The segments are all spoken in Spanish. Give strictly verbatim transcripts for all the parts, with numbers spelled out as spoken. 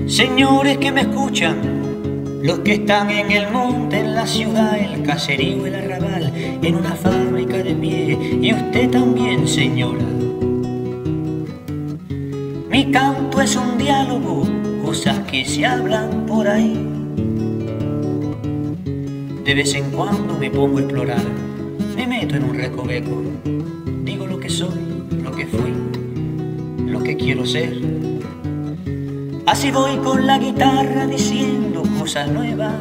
Señores que me escuchan, los que están en el monte, en la ciudad, el caserío, el arrabal, en una fábrica de pie, y usted también, señora. Mi canto es un diálogo, cosas que se hablan por ahí. De vez en cuando me pongo a explorar, me meto en un recoveco, digo lo que soy, lo que fui, lo que quiero ser. Así voy con la guitarra diciendo cosas nuevas,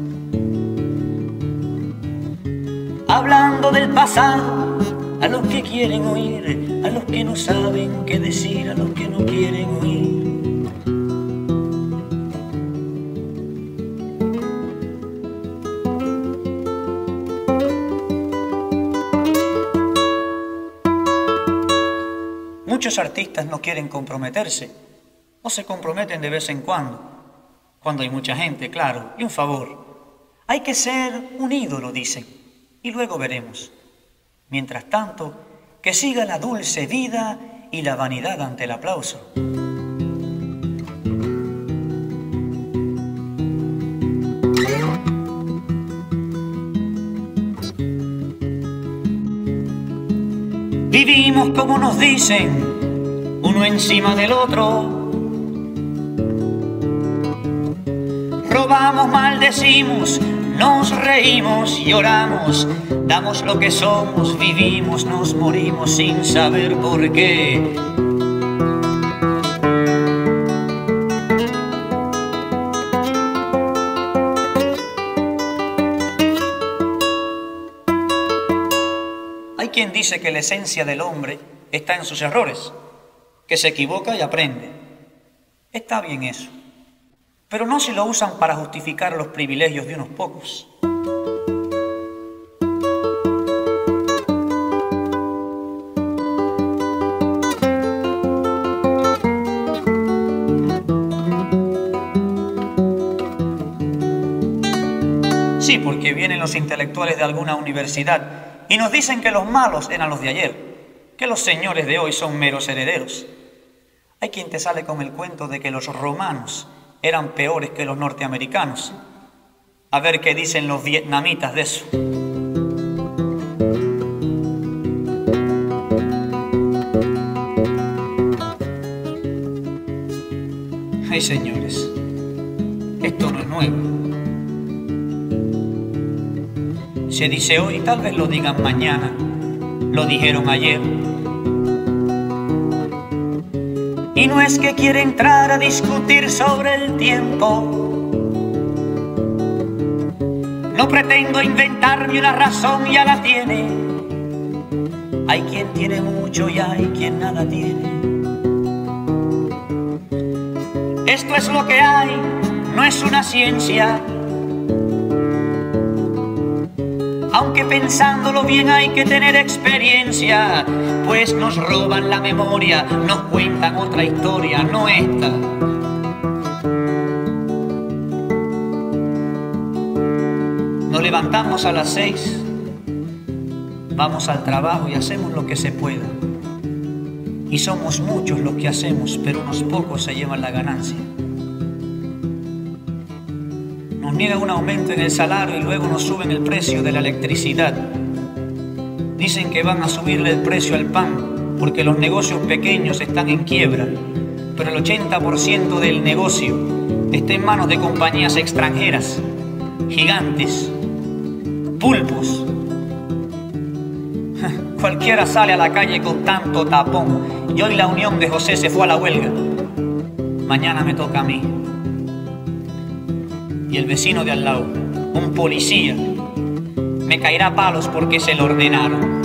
hablando del pasado a los que quieren oír, a los que no saben qué decir, a los que no quieren oír. Muchos artistas no quieren comprometerse, o se comprometen de vez en cuando, cuando hay mucha gente, claro, y un favor. Hay que ser un ídolo, dicen, y luego veremos. Mientras tanto, que siga la dulce vida y la vanidad ante el aplauso. Vivimos como nos dicen, uno encima del otro. Robamos, maldecimos, nos reímos, lloramos, damos lo que somos, vivimos, nos morimos sin saber por qué. Hay quien dice que la esencia del hombre está en sus errores, que se equivoca y aprende. Está bien eso, pero no si lo usan para justificar los privilegios de unos pocos. Sí, porque vienen los intelectuales de alguna universidad y nos dicen que los malos eran los de ayer, que los señores de hoy son meros herederos. Hay quien te sale con el cuento de que los romanos eran peores que los norteamericanos. A ver qué dicen los vietnamitas de eso. Ay, señores, esto no es nuevo. Se dice hoy, tal vez lo digan mañana, lo dijeron ayer. Y no es que quiera entrar a discutir sobre el tiempo. No pretendo inventarme una razón, ya la tiene. Hay quien tiene mucho y hay quien nada tiene. Esto es lo que hay, no es una ciencia. Aunque pensándolo bien hay que tener experiencia, pues nos roban la memoria, nos cuentan otra historia, no esta. Nos levantamos a las seis, vamos al trabajo y hacemos lo que se pueda. Y somos muchos los que hacemos, pero unos pocos se llevan la ganancia. Nos niegan un aumento en el salario y luego nos suben el precio de la electricidad. Dicen que van a subirle el precio al pan porque los negocios pequeños están en quiebra, pero el ochenta por ciento del negocio está en manos de compañías extranjeras, gigantes, pulpos. Cualquiera sale a la calle con tanto tapón y hoy la Unión de José se fue a la huelga. Mañana me toca a mí. Y el vecino de al lado, un policía, me caerá a palos porque se lo ordenaron.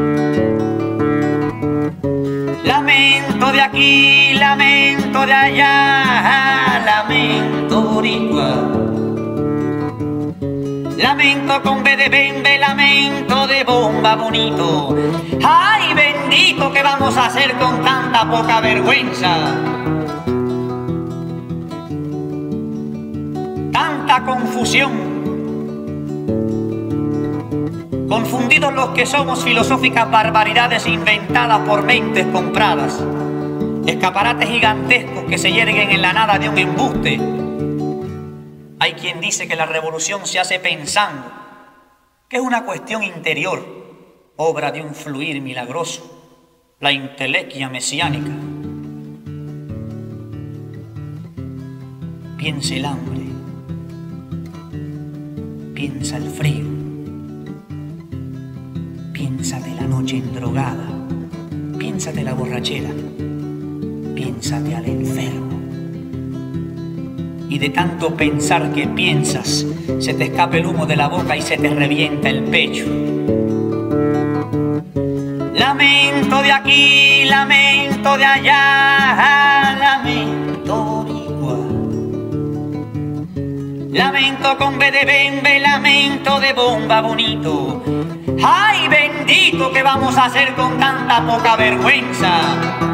Lamento de aquí, lamento de allá, lamento boricua. Lamento con B de bembe, lamento de bomba bonito. ¡Ay, bendito! ¿Qué vamos a hacer con tanta poca vergüenza? Tanta confusión. Confundidos los que somos filosóficas barbaridades inventadas por mentes compradas. escaparates gigantescos que se yerguen en la nada de un embuste. Hay quien dice que la revolución se hace pensando, que es una cuestión interior, obra de un fluir milagroso, la intelequia mesiánica. Piensa el hambre, piensa el frío, piénsate la noche endrogada, piénsate la borrachera, piénsate al enfermo. Y de tanto pensar que piensas, se te escapa el humo de la boca y se te revienta el pecho. Lamento de aquí, lamento de allá, lamento igual. Lamento con B de bembe, lamento de bomba bonito. ¡Ay, bendito! ¿Qué vamos a hacer con tanta poca vergüenza?